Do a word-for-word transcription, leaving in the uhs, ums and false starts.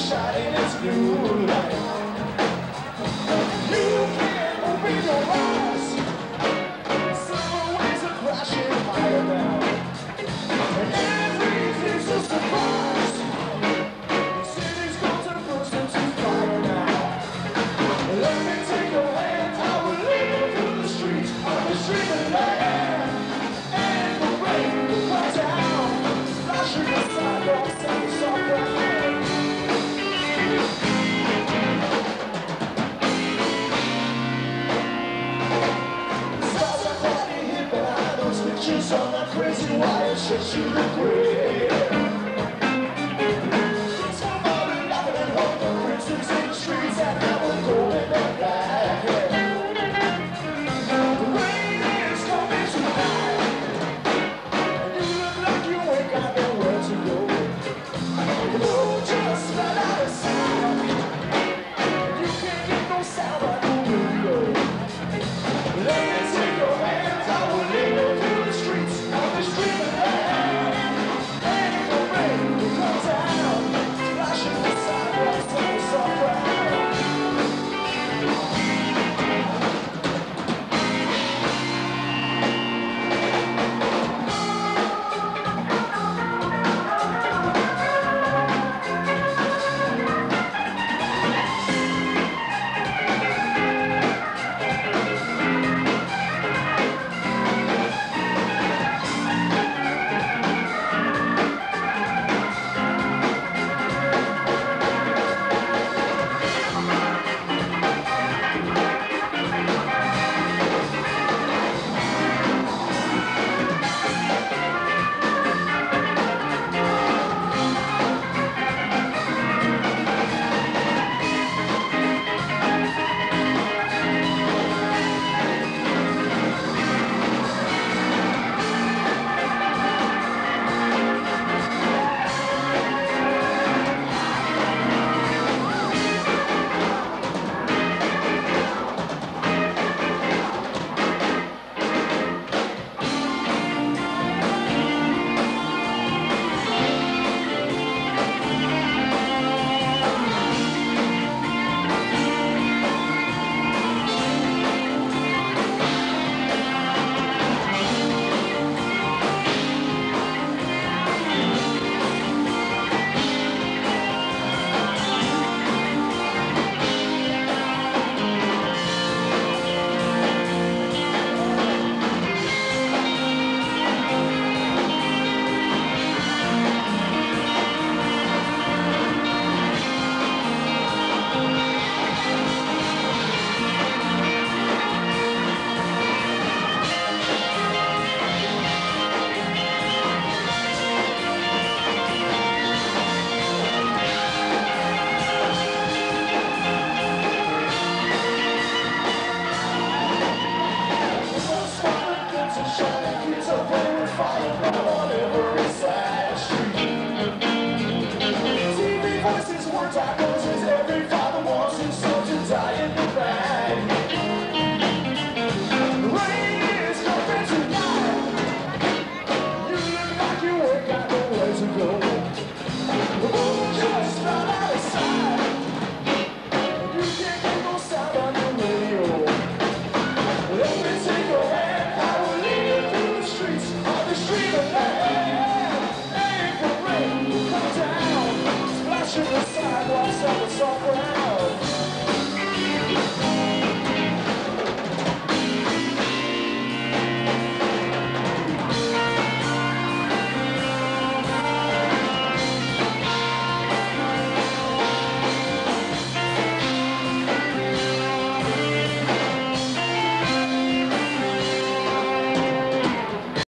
shining its blue light. You can't open your eyes. Summer waves are crashing higher now, and everything's a surprise. The city's going to burst into fire now. Let me take your hand, I will lead you through the streets of the streaming land, and the rain will come down, flashing the sidewalks and the soft ground. Stars are brightly hit behind those pictures on that crazy wire, shit you look great.